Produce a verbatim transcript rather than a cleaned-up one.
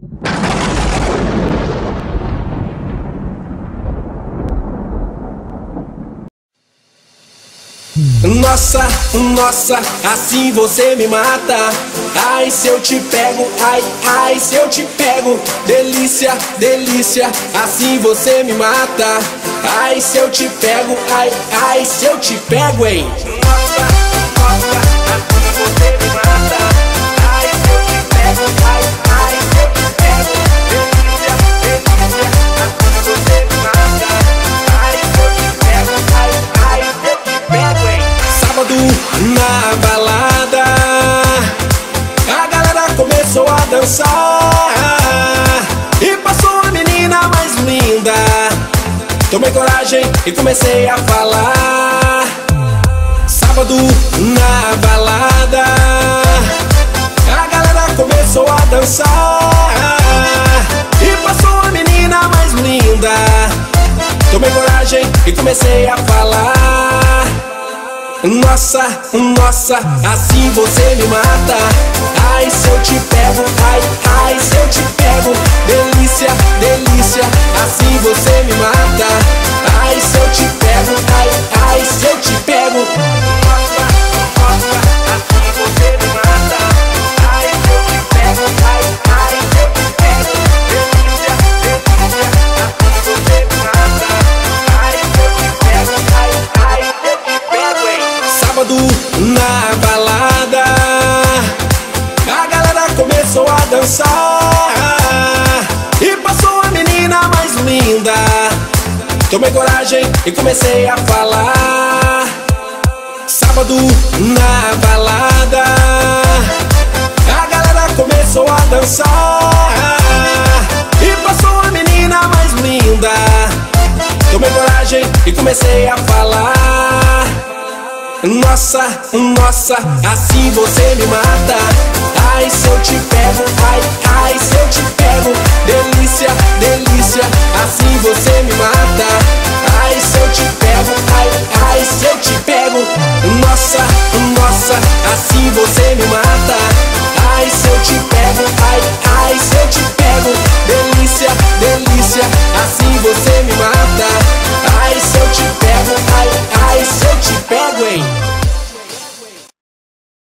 Nossa, nossa, assim você me mata. Ai, se eu te pego, ai, ai, se eu te pego. Delícia, delícia, assim você me mata. Ai, se eu te pego, ai, ai, se eu te pego, hein. Nossa, nossa, assim você me mata. Ai, se eu te pego, ai, ai, se eu te pego. Delícia, delícia, assim você me mata. Ai, se eu te pego, ai, ai, se eu te pego, hein. Sábado na balada, a galera começou a dançar e passou a menina mais linda. Tomei coragem e comecei a falar. Sábado na balada, a galera começou a dançar e passou a menina mais linda. Tomei coragem e comecei a falar. Nossa, nossa, assim você me mata. Ai, se eu te pego, ai, ai, se eu te pego. Delícia, delícia, assim você me mata. Ai, se eu te pego, ai, ai, se eu te pego. Nossa, nossa, assim você me mata. Ai, se eu te pego, ai, ai, se eu te pego. Delícia, delícia, assim você me mata. Ai, se eu te pego, ai, ai, se eu te pego, hein. Sábado na balada, a galera começou a dançar e passou a menina mais linda. Tomei coragem e comecei a falar. Sábado na balada, a galera começou a dançar e passou a menina mais linda. Tomei coragem e comecei a falar. Nossa, nossa, assim você me mata. Ai, se eu te pego, ai, ai, se eu te pego. Delícia, delícia, assim você me mata. Ai, se eu te pego, ai, ai, se eu te pego. Nossa, nossa, assim você me mata. Ai, se eu te pego, ai, ai, se eu te pego. Delícia, delícia, assim você me mata. Ai, se eu te pego, ai, ai, se eu te pego.